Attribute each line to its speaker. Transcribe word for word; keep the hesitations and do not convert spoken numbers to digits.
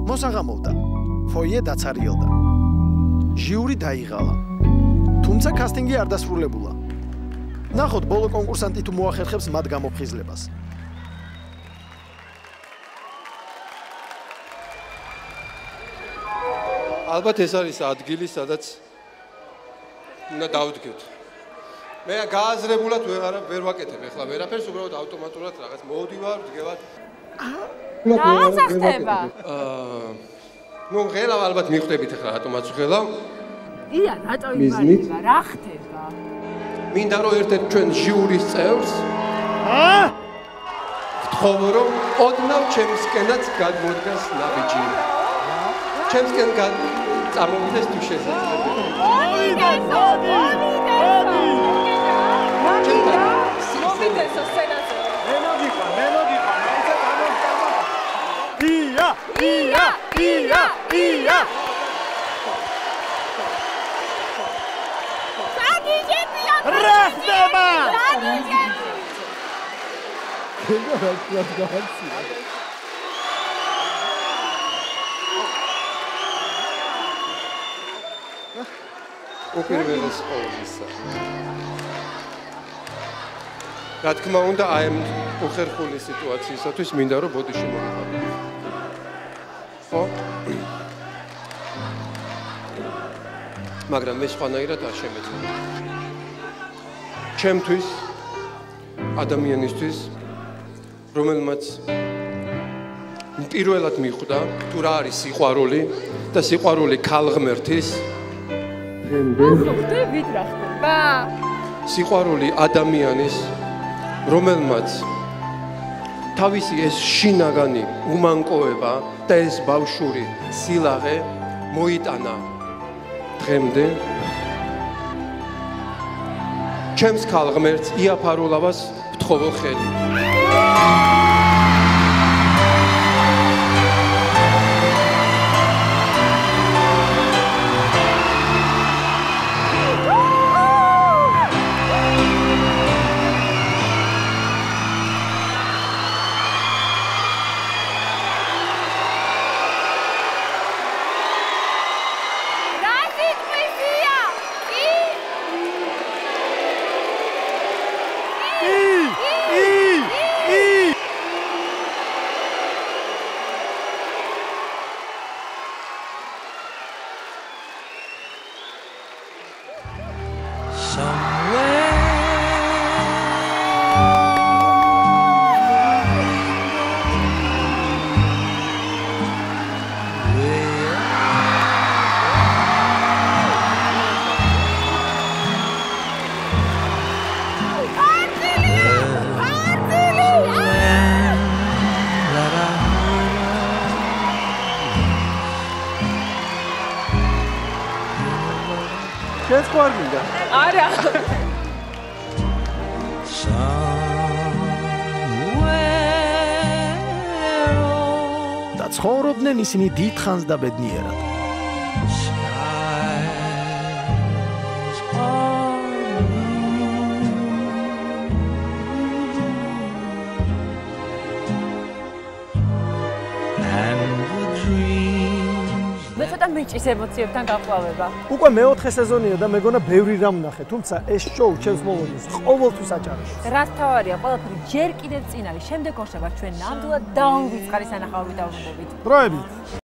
Speaker 1: მოსაღამოვდა. ფოიე დაცარიელდა. ჟიური დაიღალა. თუმცა კასტინგი არ დასრულებულა. ნახოთ ბოლო კონკურსანტი თუ მოახერხებს მათ გამოფხიზლებას.
Speaker 2: ალბათ ეს არის ადგილი, სადაც უნდა დავდგეთ. მე გააზრებულად ვერ ვერ ვაკეთებ ახლა ვერაფერს, უბრალოდ ავტომატურად რაღაც მოვდივარ, ვდგევარ.
Speaker 3: რა ხდება?
Speaker 2: აა ნუ ღელავ ალბათ მიხვდებით ახლა რატომაც ღელავ.
Speaker 3: ია, რატო იმარება? რა ხდება?
Speaker 2: მინდა რომ ერთ-ერთ ჩვენ ჟიურის წევრს
Speaker 1: აა
Speaker 2: ვთხოვო რომ ოდნავ ჩემსკენაც გადმოდგას ნაბიჯი. ჩემსკენ გад წამოვიდეს თუ შესაძლებელი.
Speaker 3: მოვიდეს, მოვიდეს. მოვიდეს სცენაზე.
Speaker 1: მე მოგიყვა, მე მოგიყვა, მე ისე გამოსწავლა. ია, ია, ია, ია.
Speaker 3: საგიჟეტია.
Speaker 1: რა ხდება?
Speaker 3: საგიჟეტი.
Speaker 1: გენდა რა გაგაცი.
Speaker 2: უპირველეს ყოვლისა. რა თქმა უნდა, აი ამ უხერხული სიტუაციისათვის მინდა რომ ბოდიში მოვიყავ. ხო? მაგრამ მე სხვანაირად არ შემეძლო. ჩემთვის ადამიანისთვის, რომელმაც პირველად მიხვდა თუ რა არის სიყვარული და სიყვარული ქალღმერთის
Speaker 3: ხვდებით რა ხდება?
Speaker 2: სიყვარული ადამიანის, რომელმაც თავისი ეს შინაგანი უმანკოება და ეს ბავშვური სილაღე მოიტანა დღემდე ჩემს ქალღმერთს იაფარულავას ვთხოვო ხელი.
Speaker 1: შენს ხო არ მინდა?
Speaker 3: არა.
Speaker 1: და ცხოვრობდნენ ისინი დიდხანს და ბედნიერად.
Speaker 3: მიჭის ემოციებთან გაყვავება.
Speaker 1: უკვე მეოთხე სეზონია და მეგონა ბევრი რამ ვნახე, თუმცა ეს შოუ ჩემს მოლოდინს ყოველთვის აჭარბებს.
Speaker 3: რაც თავარია, ყველაფერი ჯერ კიდევ წინ არის. შემდეგ ორშაბათს ჩვენ ნამდვილად დაუნვიწყარი სანახაობი დავუშვებით.
Speaker 1: დროებით.